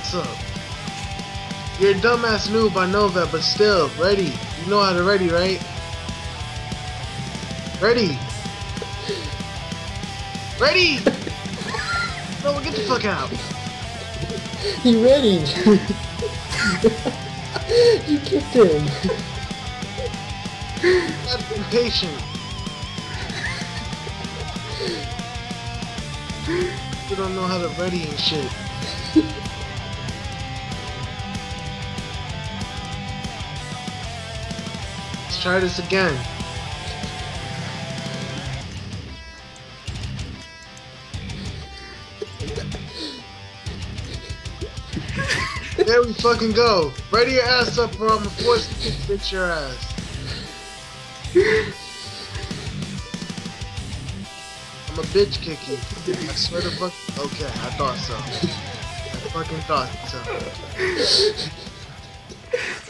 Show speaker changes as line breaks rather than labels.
What's up? You're a dumbass noob, I know that, but still, ready. You know how to ready, right? Ready! Ready! No, get the fuck out!
He ready! You kicked him!
That's impatient. You don't know how to ready and shit. Let's try this again. There we fucking go. Ready your ass up or I'm gonna force you to kick your ass. I'm a bitch kick you. I swear to fuck. Okay, I thought so. I fucking thought so.